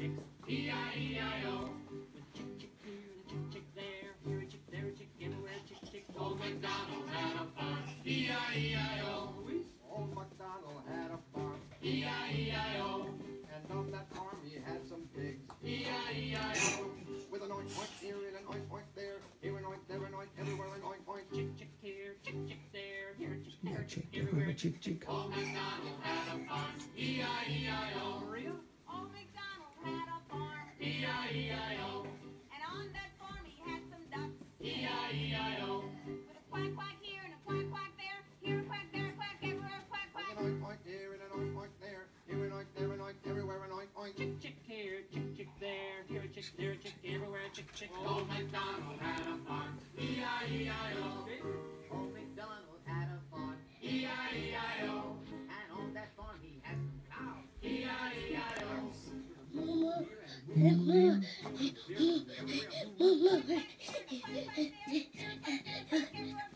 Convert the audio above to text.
chicks. E-I-E-I-O. Chick, chick here and a chick, chick there. Here a chick, there a chick, everywhere chick, chick. Old MacDonald had a farm. E-I-E-I-O. Old MacDonald had a farm. E-I-E-I-O. And on that farm he had some pigs. E-I-E-I-O. With an oink oink here and an oink oink there. Here an oink, there an oink, everywhere an oink oink. Chick, chick here, chick, chick there. Here a chick, there a chick, everywhere a chick, chick. Old MacDonald had a farm. E-I-E-I-O. Maria? Old MacDonald had a farm, E-I-E-I-O. and on that farm he had some ducks. E-I-E-I-O. With a quack quack here and a quack quack there, here a quack, there a quack, everywhere a quack With quack. an oink oink here and an oink oink there. Here an oink, there an oink, everywhere an oink oink. Chick, chick here, chick, chick there. Here a chick, there a chick, everywhere a chick, chick. Old MacDonald had a farm. E-I-E-I-O. Old MacDonald had a farm, E-I-E-I-O. and on that farm he had some cows. E-I-E-I-O. Mama, Mama, Mama.